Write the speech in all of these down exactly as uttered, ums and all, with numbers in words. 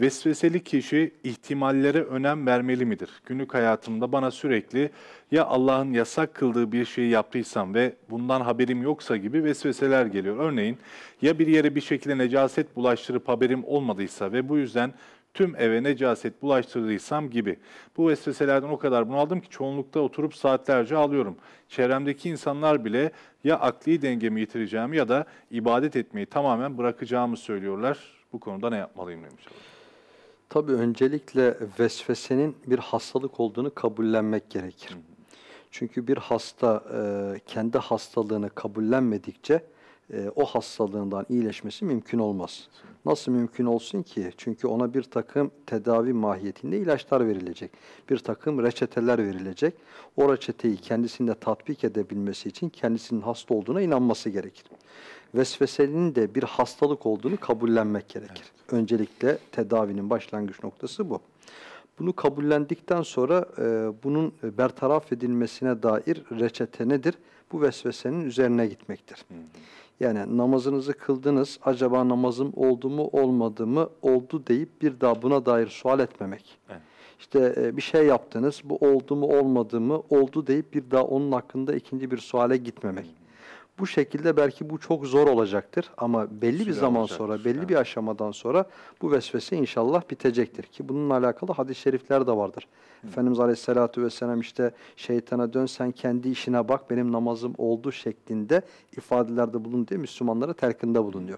Vesveseli kişi ihtimallere önem vermeli midir? Günlük hayatımda bana sürekli ya Allah'ın yasak kıldığı bir şeyi yaptıysam ve bundan haberim yoksa gibi vesveseler geliyor. Örneğin ya bir yere bir şekilde necaset bulaştırıp haberim olmadıysa ve bu yüzden tüm eve necaset bulaştırdıysam gibi. Bu vesveselerden o kadar bunaldım ki çoğunlukta oturup saatlerce ağlıyorum. Çevremdeki insanlar bile ya akli dengemi yitireceğimi ya da ibadet etmeyi tamamen bırakacağımı söylüyorlar. Bu konuda ne yapmalıyım demiş. Tabii öncelikle vesvesenin bir hastalık olduğunu kabullenmek gerekir. Hı hı. Çünkü bir hasta e, kendi hastalığını kabullenmedikçe e, o hastalığından iyileşmesi mümkün olmaz. Nasıl mümkün olsun ki? Çünkü ona bir takım tedavi mahiyetinde ilaçlar verilecek. Bir takım reçeteler verilecek. O reçeteyi kendisinde tatbik edebilmesi için kendisinin hasta olduğuna inanması gerekir. Vesvesenin de bir hastalık olduğunu kabullenmek gerekir. Evet. Öncelikle tedavinin başlangıç noktası bu. Bunu kabullendikten sonra e, bunun bertaraf edilmesine dair reçete nedir? Bu vesvesenin üzerine gitmektir. Hı hı. Yani namazınızı kıldınız, acaba namazım oldu mu olmadı mı, oldu deyip bir daha buna dair sual etmemek. Evet. İşte e, bir şey yaptınız, bu oldu mu olmadı mı, oldu deyip bir daha onun hakkında ikinci bir suale gitmemek. Hı hı. Bu şekilde belki bu çok zor olacaktır ama belli Süre bir zaman olacaktır. sonra, belli yani. bir aşamadan sonra bu vesvese inşallah bitecektir. Ki bununla alakalı hadis-i şerifler de vardır. Hı. Efendimiz Aleyhisselatü Vesselam işte şeytana dön sen kendi işine bak benim namazım oldu şeklinde ifadelerde bulun diye Müslümanlara telkinde bulunuyor.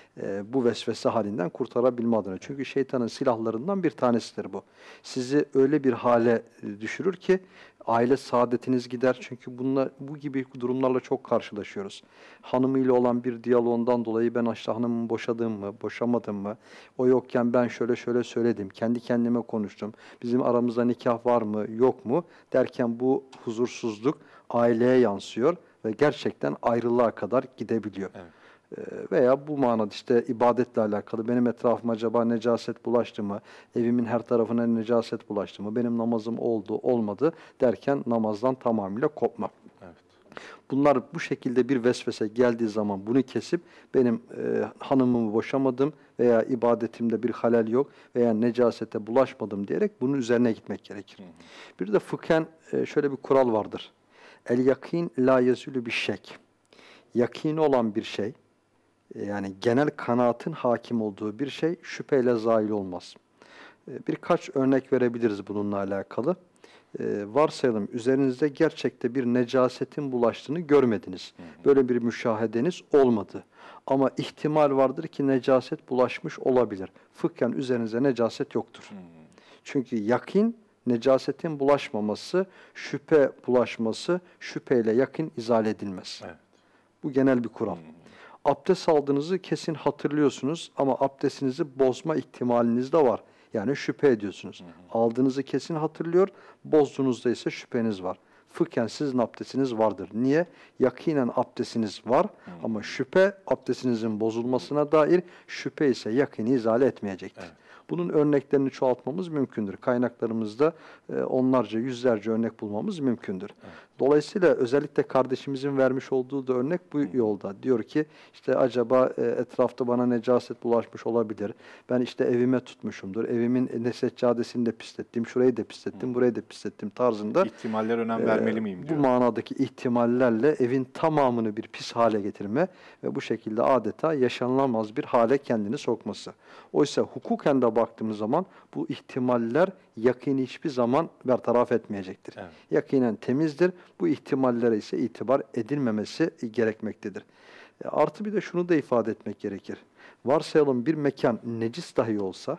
E, bu vesvese halinden kurtarabilme adına. Çünkü şeytanın silahlarından bir tanesidir bu. Sizi öyle bir hale düşürür ki aile saadetiniz gider. Çünkü bunlar, bu gibi durumlarla çok karşılaşıyoruz. Hanımıyla olan bir diyaloğundan dolayı ben işte hanımımı boşadım mı, boşamadım mı? O yokken ben şöyle şöyle söyledim. Kendi kendime konuştum. Bizim aramızda nikah var mı, yok mu? Derken bu huzursuzluk aileye yansıyor ve gerçekten ayrılığa kadar gidebiliyor. Evet. Veya bu manada işte ibadetle alakalı benim etrafıma acaba necaset bulaştı mı, evimin her tarafına necaset bulaştı mı, benim namazım oldu, olmadı derken namazdan tamamıyla kopma. Evet. Bunlar bu şekilde bir vesvese geldiği zaman bunu kesip benim e, hanımımı boşamadım veya ibadetimde bir halel yok veya necasete bulaşmadım diyerek bunun üzerine gitmek gerekir. Hı hı. Bir de fıkhen e, şöyle bir kural vardır. El yakin la yazülü bir şek. Yakini olan bir şey, yani genel kanaatin hakim olduğu bir şey şüpheyle zail olmaz. Birkaç örnek verebiliriz bununla alakalı. Varsayalım üzerinizde gerçekte bir necasetin bulaştığını görmediniz. Böyle bir müşahedeniz olmadı. Ama ihtimal vardır ki necaset bulaşmış olabilir. Fıkhen üzerinize necaset yoktur. Çünkü yakin necasetin bulaşmaması, şüphe bulaşması, şüpheyle yakin izale edilmez. Evet. Bu genel bir kural. Abdest aldığınızı kesin hatırlıyorsunuz ama abdestinizi bozma ihtimaliniz de var. Yani şüphe ediyorsunuz. Hı hı. Aldığınızı kesin hatırlıyor, bozduğunuzda ise şüpheniz var. Fıkhen sizin abdestiniz vardır. Niye? Yakinen abdestiniz var hı hı. ama şüphe abdestinizin bozulmasına dair, şüphe ise yakini izale etmeyecektir. Evet. Bunun örneklerini çoğaltmamız mümkündür. Kaynaklarımızda e, onlarca, yüzlerce örnek bulmamız mümkündür. Evet. Dolayısıyla özellikle kardeşimizin vermiş olduğu da örnek bu Hı. yolda. Diyor ki işte acaba e, etrafta bana necaset bulaşmış olabilir. Ben işte evime tutmuşumdur. Evimin ne seccadesini de pislettim, şurayı da pislettim, Hı. burayı da pislettim tarzında. İhtimaller önem vermeli miyim e, diyor. Bu manadaki ihtimallerle evin tamamını bir pis hale getirme ve bu şekilde adeta yaşanılamaz bir hale kendini sokması. Oysa hukuken de baktığımız zaman bu ihtimaller yakini hiçbir zaman bertaraf etmeyecektir. Evet. Yakinen temizdir. Bu ihtimallere ise itibar edilmemesi gerekmektedir. E, artı bir de şunu da ifade etmek gerekir. Varsayalım bir mekan necis dahi olsa,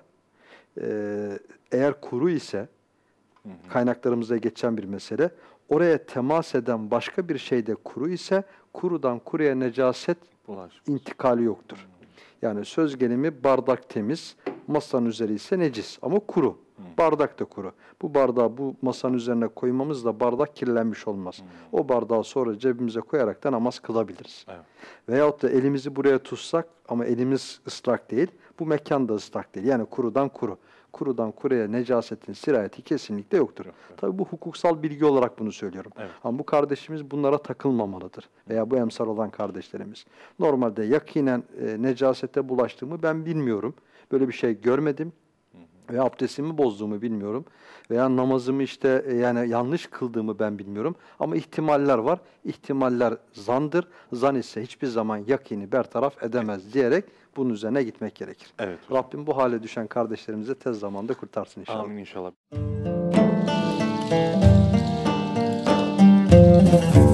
e, eğer kuru ise, hı hı. kaynaklarımızda geçen bir mesele, oraya temas eden başka bir şey de kuru ise, kurudan kuruya necaset Bulaşmış. intikali yoktur. Hı hı. Yani söz gelimi bardak temiz, masanın üzeri ise necis ama kuru. Hı. Bardak da kuru. Bu bardağı bu masanın üzerine koymamızla bardak kirlenmiş olmaz. Hı. O bardağı sonra cebimize koyarak da namaz kılabiliriz. Evet. Veyahut da elimizi buraya tutsak ama elimiz ıslak değil, bu mekan da ıslak değil. Yani kurudan kuru. Kurudan kuruya necasetin sirayeti kesinlikle yoktur. Evet, evet. Tabii bu hukuksal bilgi olarak bunu söylüyorum. Evet. Ama bu kardeşimiz bunlara takılmamalıdır. Veya bu emsal olan kardeşlerimiz. Normalde yakinen e, necasete bulaştığımı ben bilmiyorum. Böyle bir şey görmedim. veya abdestimi bozduğumu bilmiyorum veya namazımı işte e, yani yanlış kıldığımı ben bilmiyorum ama ihtimaller var. İhtimaller zandır. Zan ise hiçbir zaman yakini bertaraf edemez diyerek bunun üzerine gitmek gerekir. Evet hocam. Rabbim bu hale düşen kardeşlerimizi tez zamanda kurtarsın inşallah. Amin inşallah.